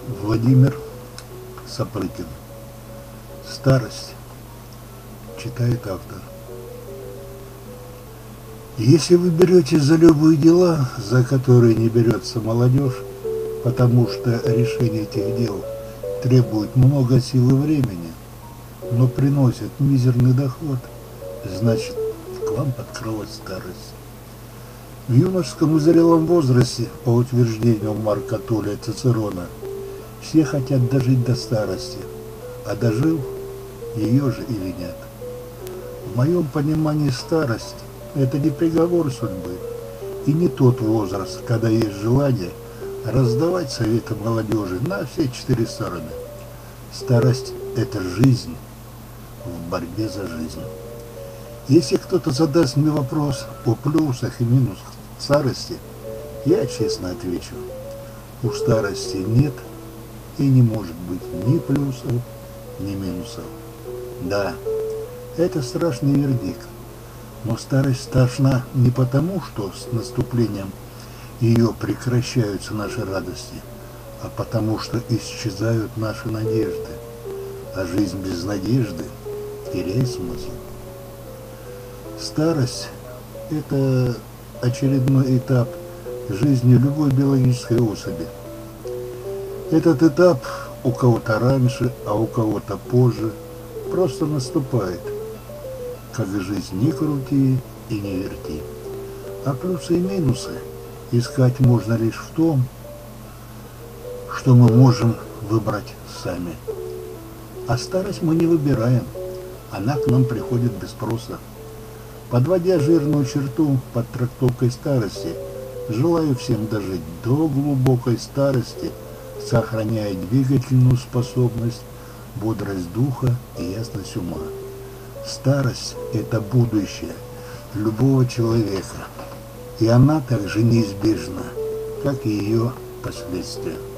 Владимир Сапрыкин. Старость. Читает автор. Если вы беретесь за любые дела, за которые не берется молодежь, потому что решение этих дел требует много сил и времени, но приносит мизерный доход, значит, к вам подкралась старость. В юношеском и зрелом возрасте, по утверждению Марка Туллия Цицерона, все хотят дожить до старости, а дожил ее же или нет. В моем понимании старость – это не приговор судьбы и не тот возраст, когда есть желание раздавать советы молодежи на все четыре стороны. Старость – это жизнь в борьбе за жизнь. Если кто-то задаст мне вопрос о плюсах и минусах старости, я честно отвечу: у старости нет и не может быть ни плюсов, ни минусов. Да, это страшный вердикт, но старость страшна не потому, что с наступлением ее прекращаются наши радости, а потому, что исчезают наши надежды, а жизнь без надежды теряет смысл. Старость – это очередной этап жизни любой биологической особи. Этот этап у кого-то раньше, а у кого-то позже просто наступает. Как жизнь ни крути и не верти. А плюсы и минусы искать можно лишь в том, что мы можем выбрать сами. А старость мы не выбираем, она к нам приходит без спроса. Подводя жирную черту под трактовкой старости, желаю всем дожить до глубокой старости, сохраняя двигательную способность, бодрость духа и ясность ума. Старость – это будущее любого человека, и она также неизбежна, как и ее последствия.